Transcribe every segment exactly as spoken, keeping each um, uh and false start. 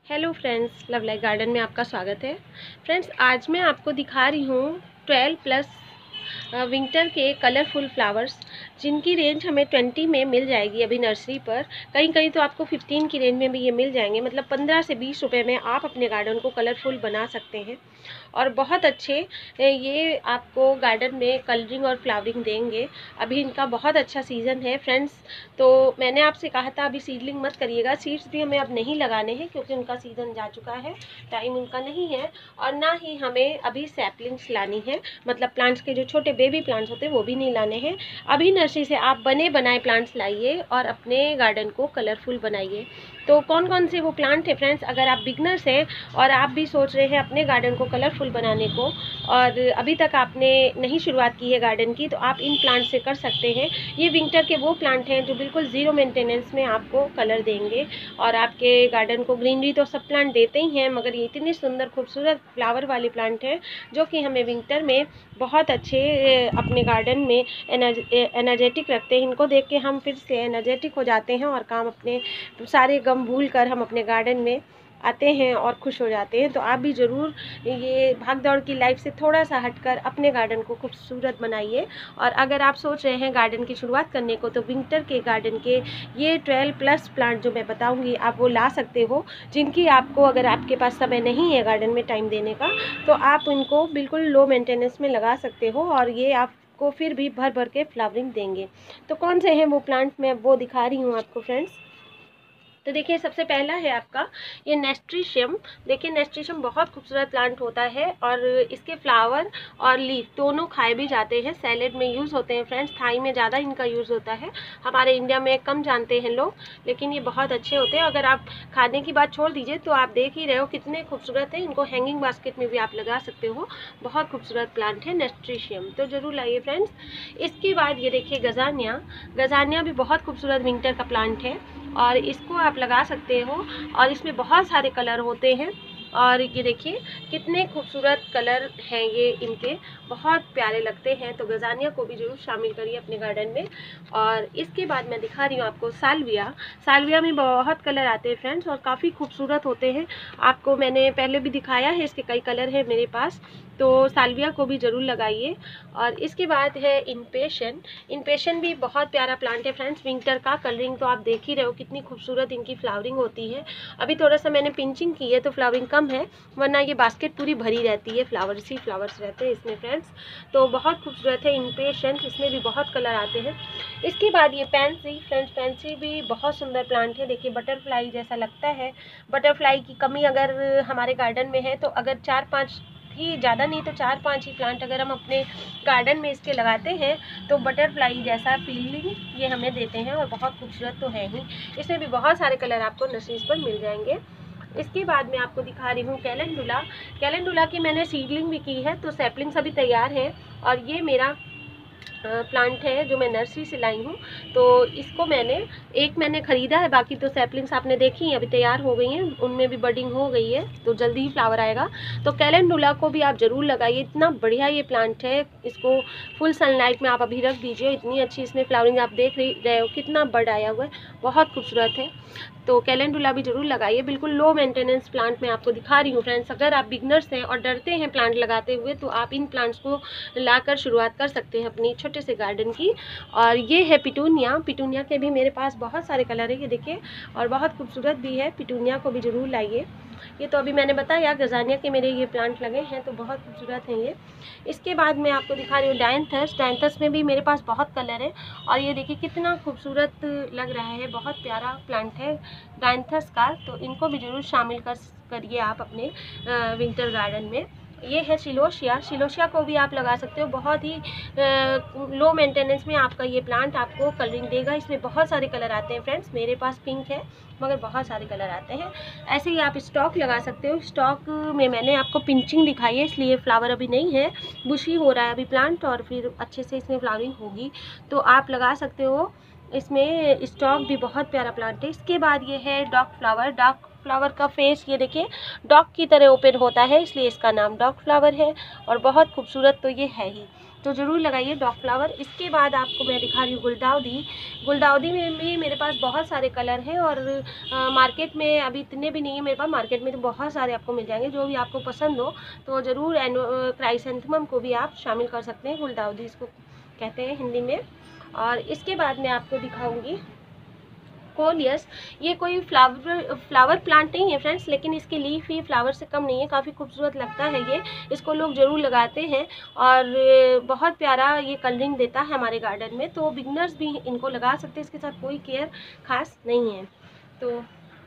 Hello friends, love like garden में आपका स्वागत है। फ्रेंड्स, आज मैं आपको दिखा रही हूँ ट्वेल्व प्लस विंटर के कलरफुल फ्लावर्स, जिनकी रेंज हमें ट्वेंटी में मिल जाएगी अभी नर्सरी पर। कहीं कहीं तो आपको फिफ्टीन की रेंज में भी ये मिल जाएंगे, मतलब पंद्रह से बीस रुपए में आप अपने गार्डन को कलरफुल बना सकते हैं और बहुत अच्छे ये आपको गार्डन में कलरिंग और फ्लावरिंग देंगे। अभी इनका बहुत अच्छा सीज़न है फ्रेंड्स। तो मैंने आपसे कहा था अभी सीडलिंग मत करिएगा, सीड्स भी हमें अब नहीं लगाने हैं क्योंकि उनका सीज़न जा चुका है, टाइम उनका नहीं है। और ना ही हमें अभी सैपलिंग्स लानी है, मतलब प्लांट्स के जो छोटे बेबी प्लांट्स होते हैं वो भी नहीं लाने हैं। अभी नर्सरी से आप बने बनाए प्लांट्स लाइए और अपने गार्डन को कलरफुल बनाइए। तो कौन कौन से वो प्लांट है फ्रेंड्स, अगर आप बिगनर्स हैं और आप भी सोच रहे हैं अपने गार्डन को कलरफुल बनाने को और अभी तक आपने नहीं शुरुआत की है गार्डन की, तो आप इन प्लांट से कर सकते हैं। ये विंटर के वो प्लांट हैं जो बिल्कुल ज़ीरो मेंटेनेंस में आपको कलर देंगे और आपके गार्डन को ग्रीनरी तो सब प्लांट देते ही हैं, मगर ये इतनी सुंदर खूबसूरत फ्लावर वाले प्लांट हैं जो कि हमें विंटर में बहुत अच्छे अपने गार्डन में एनर्जेटिक रखते हैं। इनको देख के हम फिर से एनर्जेटिक हो जाते हैं और काम अपने सारे गम भूल कर हम अपने गार्डन में आते हैं और खुश हो जाते हैं। तो आप भी ज़रूर ये भाग दौड़ की लाइफ से थोड़ा सा हटकर अपने गार्डन को खूबसूरत बनाइए। और अगर आप सोच रहे हैं गार्डन की शुरुआत करने को, तो विंटर के गार्डन के ये ट्वेल्व प्लस प्लांट जो मैं बताऊंगी आप वो ला सकते हो, जिनकी आपको, अगर आपके पास समय नहीं है गार्डन में टाइम देने का, तो आप इनको बिल्कुल लो मेंटेनेंस में लगा सकते हो और ये आप को फिर भी भर भर के फ्लावरिंग देंगे। तो कौन से हैं वो प्लांट, मैं वो दिखा रही हूँ आपको फ्रेंड्स। तो देखिए, सबसे पहला है आपका ये नेस्ट्रीशियम। देखिए, नेस्ट्रीशियम बहुत खूबसूरत प्लांट होता है और इसके फ्लावर और लीफ दोनों खाए भी जाते हैं, सैलेड में यूज़ होते हैं फ्रेंड्स। थाई में ज़्यादा इनका यूज़ होता है, हमारे इंडिया में कम जानते हैं लोग, लेकिन ये बहुत अच्छे होते हैं। अगर आप खाने की बात छोड़ दीजिए तो आप देख ही रहे हो कितने खूबसूरत है। इनको हैंगिंग बास्केट में भी आप लगा सकते हो, बहुत खूबसूरत प्लांट है नेस्ट्रीशियम। तो ज़रूर लाइए फ्रेंड्स। इसके बाद ये देखिए गजानिया। गजानिया भी बहुत खूबसूरत विंटर का प्लांट है और इसको आप लगा सकते हो और इसमें बहुत सारे कलर होते हैं। और ये देखिए कितने खूबसूरत कलर हैं, ये इनके बहुत प्यारे लगते हैं। तो गजानिया को भी जरूर शामिल करिए अपने गार्डन में। और इसके बाद मैं दिखा रही हूँ आपको साल्विया। साल्विया में बहुत कलर आते हैं फ्रेंड्स और काफ़ी खूबसूरत होते हैं। आपको मैंने पहले भी दिखाया है, इसके कई कलर हैं मेरे पास, तो साल्विया को भी ज़रूर लगाइए। और इसके बाद है इम्पेशन। इम्पेशन भी बहुत प्यारा प्लांट है फ्रेंड्स, विंटर का। कलरिंग तो आप देख ही रहे हो कितनी खूबसूरत इनकी फ्लावरिंग होती है। अभी थोड़ा सा मैंने पिंचिंग की है तो फ्लावरिंग कम है, वरना ये बास्केट पूरी भरी रहती है, फ्लावर्स ही फ्लावर्स रहते हैं इसमें फ्रेंड्स। तो बहुत खूबसूरत है इम्पेशन, इसमें भी बहुत कलर आते हैं। इसके बाद ये पैंसी फ्रेंड्स, पैंसी भी बहुत सुंदर प्लांट है। देखिए बटरफ्लाई जैसा लगता है। बटरफ्लाई की कमी अगर हमारे गार्डन में है तो अगर चार पाँच ही, ज़्यादा नहीं तो चार पांच ही प्लांट अगर हम अपने गार्डन में इसके लगाते हैं तो बटरफ्लाई जैसा फीलिंग ये हमें देते हैं और बहुत खूबसूरत तो है ही। इसमें भी बहुत सारे कलर आपको नर्सरीज पर मिल जाएंगे। इसके बाद मैं आपको दिखा रही हूँ कैलेंडुला। कैलेंडुला की मैंने सीडलिंग भी की है, तो सैपलिंग्स अभी तैयार है और ये मेरा प्लांट है जो मैं नर्सरी से लाई हूँ। तो इसको मैंने एक मैंने ख़रीदा है, बाकी तो सैपलिंग्स आपने देखी हैं अभी तैयार हो गई हैं, उनमें भी बडिंग हो गई है, तो जल्दी ही फ्लावर आएगा। तो कैलेंडुला को भी आप ज़रूर लगाइए, इतना बढ़िया ये प्लांट है। इसको फुल सनलाइट में आप अभी रख दीजिए, इतनी अच्छी इसमें फ्लावरिंग आप देख रहे हो, कितना बड आया हुआ है, बहुत खूबसूरत है। तो कैलेंडुला भी ज़रूर लगाइए, बिल्कुल लो मेंटेनेंस प्लांट मैं आपको दिखा रही हूँ फ्रेंड्स। अगर आप बिगनर्स हैं और डरते हैं प्लांट लगाते हुए, तो आप इन प्लांट्स को लाकर शुरुआत कर सकते हैं अपनी छोटे से गार्डन की। और ये है पिटूनिया। पिटूनिया के भी मेरे पास बहुत सारे कलर है, ये देखिए, और बहुत खूबसूरत भी है। पिटूनिया को भी ज़रूर लाइए। ये तो अभी मैंने बताया गजानिया के मेरे ये प्लांट लगे हैं, तो बहुत खूबसूरत हैं ये। इसके बाद मैं आपको दिखा रही हूँ डायंथस। डायंथस में भी मेरे पास बहुत कलर है और ये देखिए कितना खूबसूरत लग रहा है, बहुत प्यारा प्लांट है डायंथस का। तो इनको भी ज़रूर शामिल कर करिए आप अपने विंटर गार्डन में। ये है सिलोशिया। सिलोशिया को भी आप लगा सकते हो, बहुत ही लो मेंटेनेंस में आपका ये प्लांट आपको कलरिंग देगा। इसमें बहुत सारे कलर आते हैं फ्रेंड्स, मेरे पास पिंक है मगर बहुत सारे कलर आते हैं। ऐसे ही आप स्टॉक लगा सकते हो। स्टॉक में मैंने आपको पिंचिंग दिखाई है, इसलिए फ्लावर अभी नहीं है, बुशी हो रहा है अभी प्लांट और फिर अच्छे से इसमें फ्लावरिंग होगी, तो आप लगा सकते हो। इसमें स्टॉक भी बहुत प्यारा प्लांट है। इसके बाद ये है डॉग फ्लावर। डॉग फ्लावर का फेस ये देखिए डॉग की तरह ओपन होता है, इसलिए इसका नाम डॉग फ्लावर है और बहुत खूबसूरत तो ये है ही। तो ज़रूर लगाइए डॉग फ्लावर। इसके बाद आपको मैं दिखा रही हूँ गुलदाउदी। गुलदाउदी में भी मेरे पास बहुत सारे कलर हैं और आ, मार्केट में अभी इतने भी नहीं है मेरे पास, मार्केट में तो बहुत सारे आपको मिल जाएंगे। जो भी आपको पसंद हो तो ज़रूर क्राइसेंथेमम को भी आप शामिल कर सकते हैं, गुलदाउदी इसको कहते हैं हिंदी में। और इसके बाद मैं आपको दिखाऊंगी कोलियस। ये कोई फ्लावर फ्लावर प्लांट नहीं है फ्रेंड्स, लेकिन इसकी लीफ ही फ्लावर से कम नहीं है, काफ़ी खूबसूरत लगता है ये। इसको लोग ज़रूर लगाते हैं और बहुत प्यारा ये कलरिंग देता है हमारे गार्डन में, तो बिगनर्स भी इनको लगा सकते हैं। इसके साथ कोई केयर खास नहीं है। तो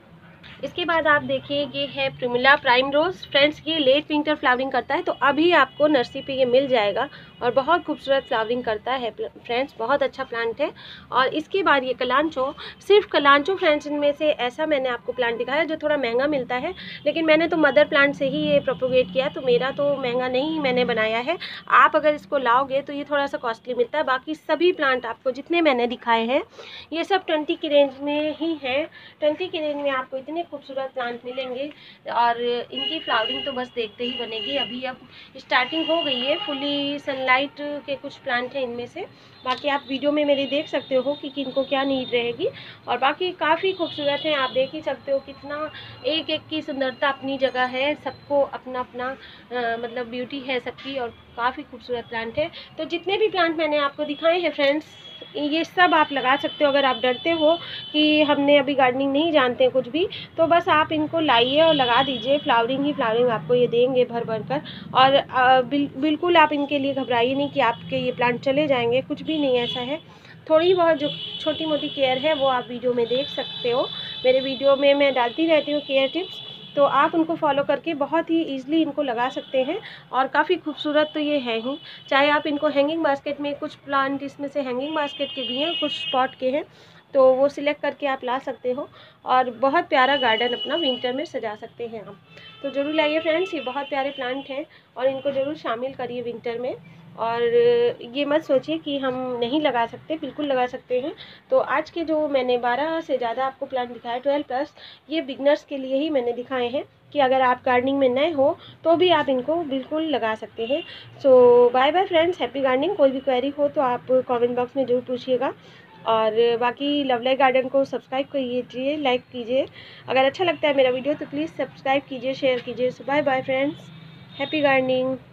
इसके बाद आप देखिए ये है प्रिमिला प्राइम रोज। फ्रेंड्स ये लेट विंटर फ्लावरिंग करता है, तो अभी आपको नर्सरी पे ये मिल जाएगा और बहुत खूबसूरत फ्लावरिंग करता है फ्रेंड्स, बहुत अच्छा प्लांट है। और इसके बाद ये कलांचो, सिर्फ कलांचो फ्रेंड्स इनमें से ऐसा मैंने आपको प्लांट दिखाया जो थोड़ा महंगा मिलता है, लेकिन मैंने तो मदर प्लांट से ही ये प्रोपोगेट किया, तो मेरा तो महंगा नहीं मैंने बनाया है। आप अगर इसको लाओगे तो ये थोड़ा सा कॉस्टली मिलता है। बाकी सभी प्लांट आपको जितने मैंने दिखाए हैं ये सब ट्वेंटी की रेंज में ही है। ट्वेंटी की रेंज में आपको इतने खूबसूरत प्लांट मिलेंगे और इनकी फ्लावरिंग तो बस देखते ही बनेगी। अभी अब स्टार्टिंग हो गई है, फुली सनलाइट के कुछ प्लांट हैं इनमें से। बाकी आप वीडियो में मेरे देख सकते हो कि किनको क्या नीड रहेगी, और बाकी काफ़ी खूबसूरत हैं। आप देख ही सकते हो कितना एक एक की सुंदरता अपनी जगह है, सबको अपना अपना आ, मतलब ब्यूटी है सबकी, और काफ़ी खूबसूरत प्लांट है। तो जितने भी प्लांट मैंने आपको दिखाए हैं फ्रेंड्स, ये सब आप लगा सकते हो। अगर आप डरते हो कि हमने अभी गार्डनिंग नहीं जानते कुछ भी, तो बस आप इनको लाइए और लगा दीजिए, फ्लावरिंग ही फ्लावरिंग आपको ये देंगे भर भर कर। और बिल, बिल्कुल आप इनके लिए घबराइए नहीं कि आपके ये प्लांट चले जाएंगे, कुछ भी नहीं ऐसा है। थोड़ी बहुत जो छोटी मोटी केयर है वो आप वीडियो में देख सकते हो, मेरे वीडियो में मैं डालती रहती हूँ केयर टिप्स, तो आप उनको फॉलो करके बहुत ही ईजिली इनको लगा सकते हैं। और काफ़ी खूबसूरत तो ये है ही, चाहे आप इनको हैंगिंग बास्केट में, कुछ प्लांट इसमें से हैंगिंग बास्केट के भी हैं, कुछ स्पॉट के हैं, तो वो सिलेक्ट करके आप ला सकते हो और बहुत प्यारा गार्डन अपना विंटर में सजा सकते हैं आप। तो ज़रूर लाइए फ्रेंड्स, ये बहुत प्यारे प्लांट हैं और इनको ज़रूर शामिल करिए विंटर में। और ये मत सोचिए कि हम नहीं लगा सकते, बिल्कुल लगा सकते हैं। तो आज के जो मैंने बारह से ज़्यादा आपको प्लांट दिखाया, ट्वेल्व प्लस, ये बिगनर्स के लिए ही मैंने दिखाए हैं कि अगर आप गार्डनिंग में नए हो तो भी आप इनको बिल्कुल लगा सकते हैं। So bye bye friends, happy gardening. कोई भी क्वेरी हो तो आप कमेंट बॉक्स में ज़रूर पूछिएगा, और बाकी लवलाइफ गार्डन को सब्सक्राइब कीजिए, लाइक कीजिए। अगर अच्छा लगता है मेरा वीडियो तो प्लीज़ सब्सक्राइब कीजिए, शेयर कीजिए। So bye bye friends, happy gardening.